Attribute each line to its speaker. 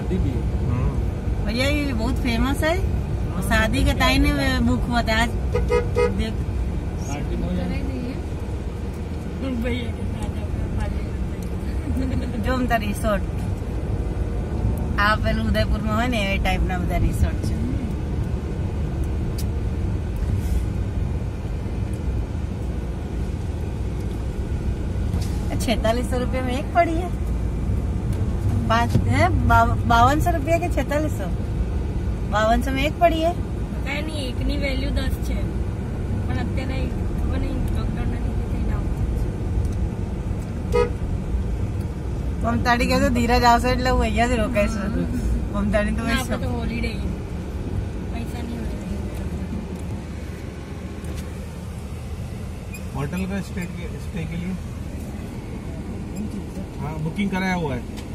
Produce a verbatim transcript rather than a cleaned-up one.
Speaker 1: शादी भी है
Speaker 2: भैया, ये बहुत फेमस है और शादी के टाइम में बुक हुआ था आज। देख जो हम रिसोर्ट आप पहले उदयपुर में हो ने ए टाइप ना બધા रिसोर्ट છે। छेतालीस सौ रुपये में एक पड़ी है, पाँच है बावन सौ रुपया के छेतालीस सौ बावन सौ में एक पड़ी है।
Speaker 3: કઈ નહીં, એકની વેલ્યુ દસ છે પણ અત્યારે ખબર નહીં લોકડાઉન ના લીધે થઈ ના
Speaker 2: મમતાડી કહે તો ધીરજ આવશે એટલે હું અહીંયા જ રોકાઈશું। મમતાડી તો
Speaker 3: આપણે તો હોલિડે પૈસા नहीं हो
Speaker 1: होटल का स्टे के स्टे के लिए हाँ बुकिंग कराया हुआ है।